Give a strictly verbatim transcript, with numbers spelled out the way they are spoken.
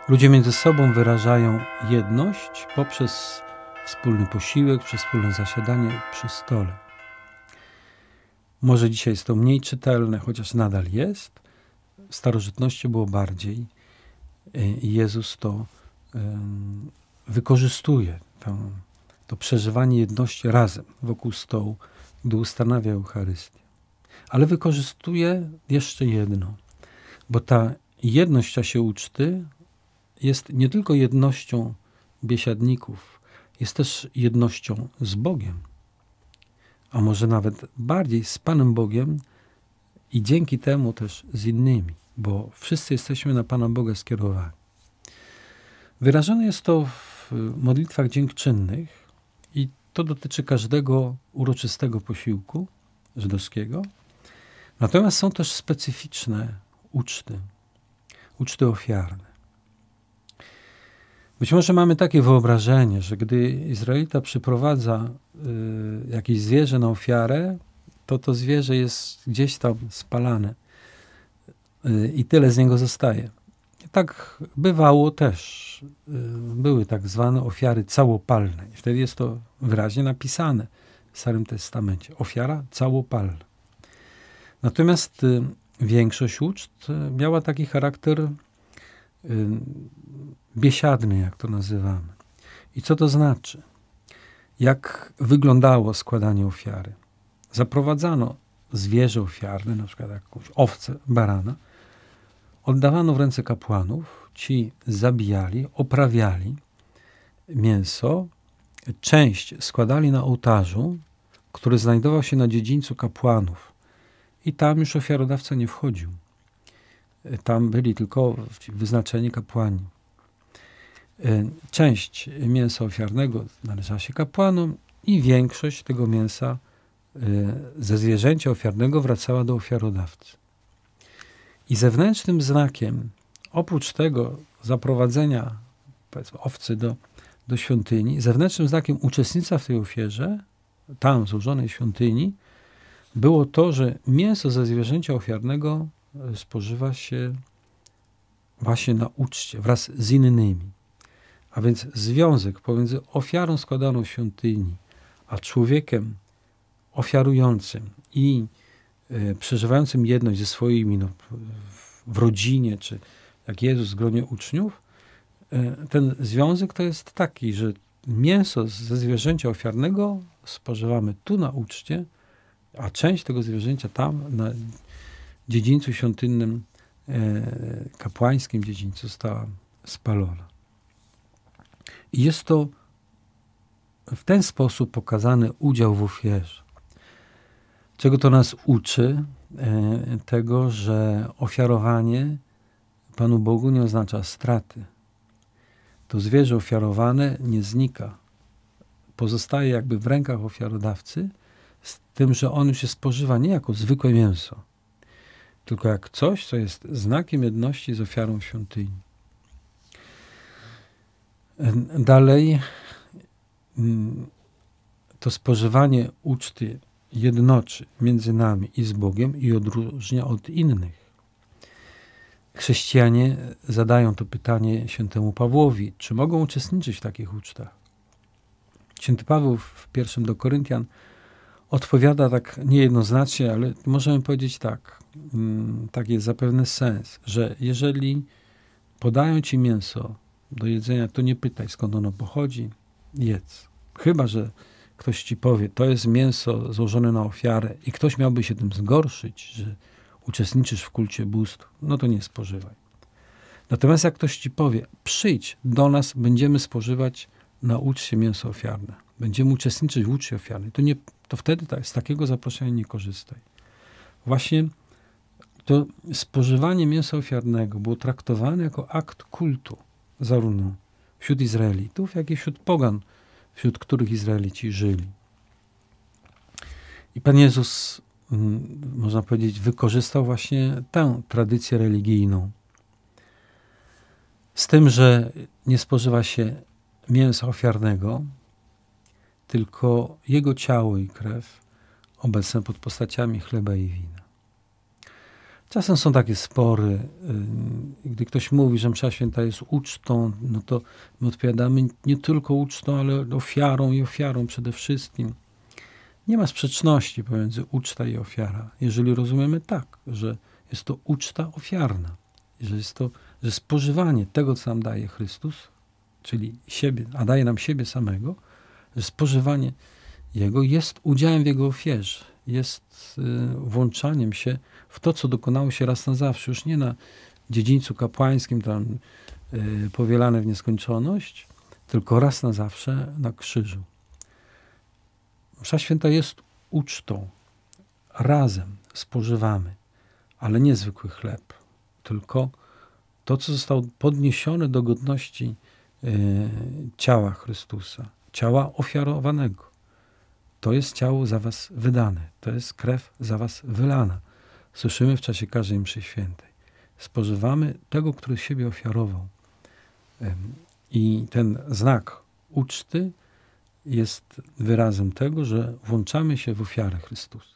Ludzie między sobą wyrażają jedność poprzez wspólny posiłek, przez wspólne zasiadanie przy stole. Może dzisiaj jest to mniej czytelne, chociaż nadal jest. W starożytności było bardziej. I Jezus to um, wykorzystuje, to, to przeżywanie jedności razem wokół stołu, gdy ustanawia Eucharystię. Ale wykorzystuje jeszcze jedno, bo ta jedność w czasie uczty jest nie tylko jednością biesiadników, jest też jednością z Bogiem, a może nawet bardziej z Panem Bogiem i dzięki temu też z innymi, bo wszyscy jesteśmy na Pana Boga skierowani. Wyrażone jest to w modlitwach dziękczynnych i to dotyczy każdego uroczystego posiłku żydowskiego. Natomiast są też specyficzne uczty, uczty ofiarne. Być może mamy takie wyobrażenie, że gdy Izraelita przyprowadza y, jakieś zwierzę na ofiarę, to to zwierzę jest gdzieś tam spalane y, i tyle z niego zostaje. Tak bywało też. Y, były tak zwane ofiary całopalne. I wtedy jest to wyraźnie napisane w Starym Testamencie. Ofiara całopalna. Natomiast y, większość uczt miała taki charakter y, biesiadny, jak to nazywamy. I co to znaczy? Jak wyglądało składanie ofiary? Zaprowadzano zwierzę ofiarne, na przykład jakąś owcę, barana, oddawano w ręce kapłanów, ci zabijali, oprawiali mięso, część składali na ołtarzu, który znajdował się na dziedzińcu kapłanów i tam już ofiarodawca nie wchodził. Tam byli tylko wyznaczeni kapłani. Część mięsa ofiarnego należała się kapłanom i większość tego mięsa ze zwierzęcia ofiarnego wracała do ofiarodawcy. I zewnętrznym znakiem, oprócz tego zaprowadzenia powiedzmy, owcy do, do świątyni, zewnętrznym znakiem uczestnictwa w tej ofierze, tam złożonej świątyni, było to, że mięso ze zwierzęcia ofiarnego spożywa się właśnie na uczcie wraz z innymi. A więc związek pomiędzy ofiarą składaną w świątyni, a człowiekiem ofiarującym i y, przeżywającym jedność ze swoimi no, w rodzinie, czy jak Jezus w gronie uczniów, y, ten związek to jest taki, że mięso ze zwierzęcia ofiarnego spożywamy tu na uczcie, a część tego zwierzęcia tam na dziedzińcu świątynnym, y, kapłańskim dziedzińcu została spalona. I jest to w ten sposób pokazany udział w ofierze. Czego to nas uczy? E, tego, że ofiarowanie Panu Bogu nie oznacza straty. To zwierzę ofiarowane nie znika. Pozostaje jakby w rękach ofiarodawcy, z tym, że on już się spożywa nie jako zwykłe mięso, tylko jak coś, co jest znakiem jedności z ofiarą świątyni. Dalej to spożywanie uczty jednoczy między nami i z Bogiem i odróżnia od innych. Chrześcijanie zadają to pytanie świętemu Pawłowi, czy mogą uczestniczyć w takich ucztach. Święty Paweł w pierwszym do Koryntian odpowiada tak niejednoznacznie, ale możemy powiedzieć tak, tak jest zapewne sens, że jeżeli podają ci mięso do jedzenia, to nie pytaj, skąd ono pochodzi, jedz. Chyba że ktoś ci powie, to jest mięso złożone na ofiarę i ktoś miałby się tym zgorszyć, że uczestniczysz w kulcie bóstw, no to nie spożywaj. Natomiast jak ktoś ci powie, przyjdź do nas, będziemy spożywać na uczcie mięso ofiarne, będziemy uczestniczyć w uczcie ofiarnej, to, nie, to wtedy tak, z takiego zaproszenia nie korzystaj. Właśnie to spożywanie mięsa ofiarnego było traktowane jako akt kultu, zarówno wśród Izraelitów, jak i wśród pogan, wśród których Izraelici żyli. I Pan Jezus, można powiedzieć, wykorzystał właśnie tę tradycję religijną. Z tym, że nie spożywa się mięsa ofiarnego, tylko Jego ciało i krew obecne pod postaciami chleba i wina. Czasem są takie spory, gdy ktoś mówi, że msza święta jest ucztą, no to my odpowiadamy nie tylko ucztą, ale ofiarą i ofiarą przede wszystkim. Nie ma sprzeczności pomiędzy uczta i ofiara, jeżeli rozumiemy tak, że jest to uczta ofiarna, że jest to że spożywanie tego, co nam daje Chrystus, czyli siebie, a daje nam siebie samego, że spożywanie Jego jest udziałem w Jego ofierze, jest włączaniem się w to, co dokonało się raz na zawsze, już nie na dziedzińcu kapłańskim, tam y, powielane w nieskończoność, tylko raz na zawsze na krzyżu. Msza święta jest ucztą. Razem spożywamy, ale nie zwykły chleb, tylko to, co zostało podniesione do godności y, ciała Chrystusa, ciała ofiarowanego. To jest ciało za was wydane, to jest krew za was wylana. Słyszymy w czasie każdej mszy świętej. Spożywamy tego, który siebie ofiarował. I ten znak uczty jest wyrazem tego, że włączamy się w ofiarę Chrystusa.